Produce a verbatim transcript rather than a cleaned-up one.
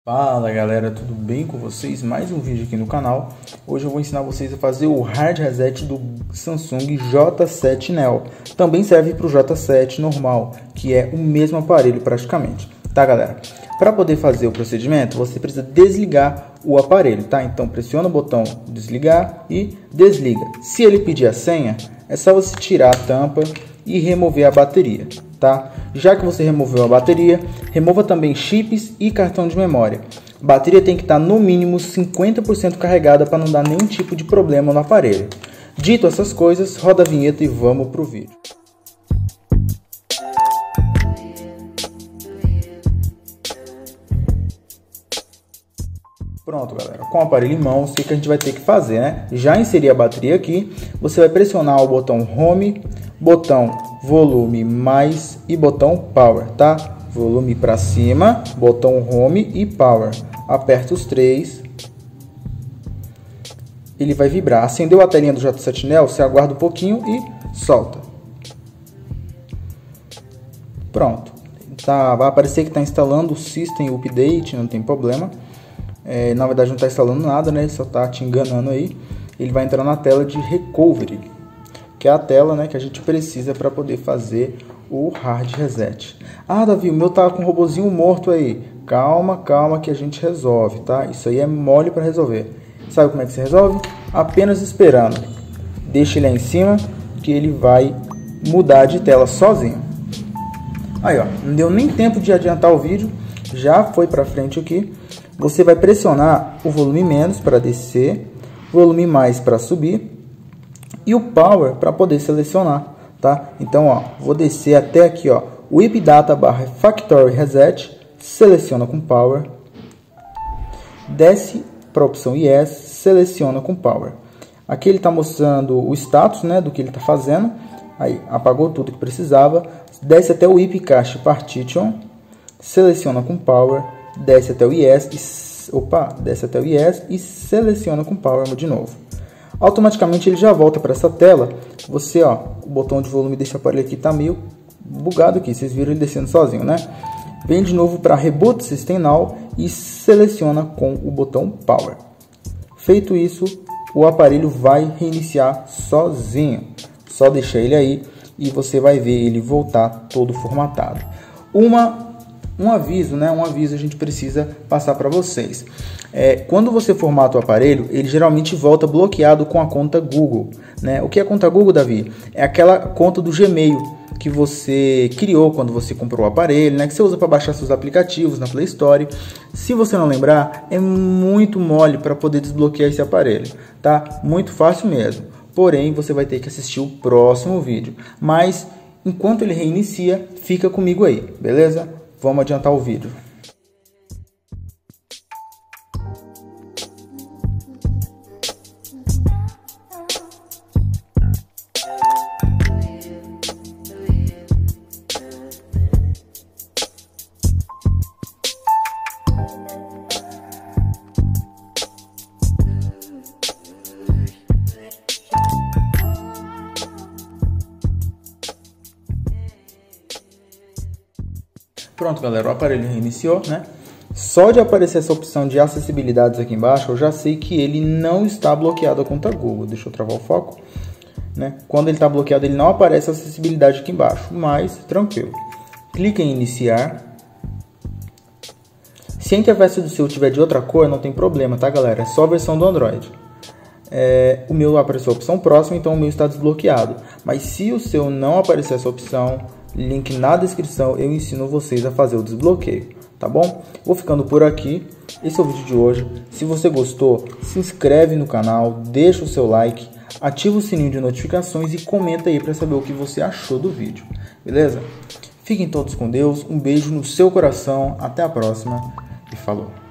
Fala galera, tudo bem com vocês? Mais um vídeo aqui no canal. Hoje eu vou ensinar vocês a fazer o hard reset do Samsung J sete Neo. Também serve para o J sete normal, que é o mesmo aparelho praticamente, tá galera? Para poder fazer o procedimento, você precisa desligar o aparelho, tá? Então pressiona o botão desligar e desliga. Se ele pedir a senha, é só você tirar a tampa e remover a bateria, tá? Já que você removeu a bateria, remova também chips e cartão de memória. A bateria tem que estar no mínimo cinquenta por cento carregada para não dar nenhum tipo de problema no aparelho. Dito essas coisas, roda a vinheta e vamos pro vídeo. Pronto galera, com o aparelho em mãos, o que a gente vai ter que fazer, né? Já inseri a bateria aqui, você vai pressionar o botão Home, botão volume mais e botão power, tá? Volume para cima, botão home e power. Aperta os três. Ele vai vibrar. Acendeu a telinha do J sete Neo, você aguarda um pouquinho e solta. Pronto. Tá, vai aparecer que está instalando o System Update, não tem problema. É, na verdade não está instalando nada, né? Ele só está te enganando aí. Ele vai entrar na tela de Recovery, que é a tela, né, que a gente precisa para poder fazer o hard reset. Ah, Davi, o meu tá com um robozinho morto aí. Calma, calma que a gente resolve, tá? Isso aí é mole para resolver. Sabe como é que se resolve? Apenas esperando. Deixa ele aí em cima que ele vai mudar de tela sozinho. Aí, ó, não deu nem tempo de adiantar o vídeo, já foi para frente aqui. Você vai pressionar o volume menos para descer, volume mais para subir e o power para poder selecionar, tá? Então, ó, vou descer até aqui, ó, Whip Data barra Factory Reset, seleciona com power, desce para a opção Yes, seleciona com power. Aqui ele está mostrando o status, né, do que ele está fazendo. Aí apagou tudo que precisava, desce até o Whip Cache Partition, seleciona com power, desce até o Yes, e, opa, desce até o Yes e seleciona com power de novo. Automaticamente ele já volta para essa tela. Você, ó, o botão de volume desse aparelho aqui tá meio bugado aqui, vocês viram ele descendo sozinho, né? Vem de novo para Reboot System Now e seleciona com o botão Power. Feito isso, o aparelho vai reiniciar sozinho. Só deixar ele aí e você vai ver ele voltar todo formatado. Uma Um aviso, né? Um aviso a gente precisa passar para vocês. É, quando você formata o aparelho, ele geralmente volta bloqueado com a conta Google, né? O que é a conta Google, Davi? É aquela conta do Gmail que você criou quando você comprou o aparelho, né? Que você usa para baixar seus aplicativos na Play Store. Se você não lembrar, é muito mole para poder desbloquear esse aparelho, tá? Muito fácil mesmo. Porém, você vai ter que assistir o próximo vídeo. Mas, enquanto ele reinicia, fica comigo aí, beleza? Vamos adiantar o vídeo. Pronto galera, o aparelho reiniciou, né? Só de aparecer essa opção de acessibilidades aqui embaixo, eu já sei que ele não está bloqueado a conta Google. Deixa eu travar o foco, né? Quando ele está bloqueado, ele não aparece a acessibilidade aqui embaixo, mas tranquilo. Clica em iniciar. Se a interface do seu tiver de outra cor, não tem problema, tá galera? É só a versão do Android. É, o meu apareceu a opção próxima, então o meu está desbloqueado. Mas se o seu não aparecer essa opção, link na descrição, eu ensino vocês a fazer o desbloqueio, tá bom? Vou ficando por aqui, esse é o vídeo de hoje. Se você gostou, se inscreve no canal, deixa o seu like, ativa o sininho de notificações e comenta aí para saber o que você achou do vídeo, beleza? Fiquem todos com Deus, um beijo no seu coração, até a próxima e falou!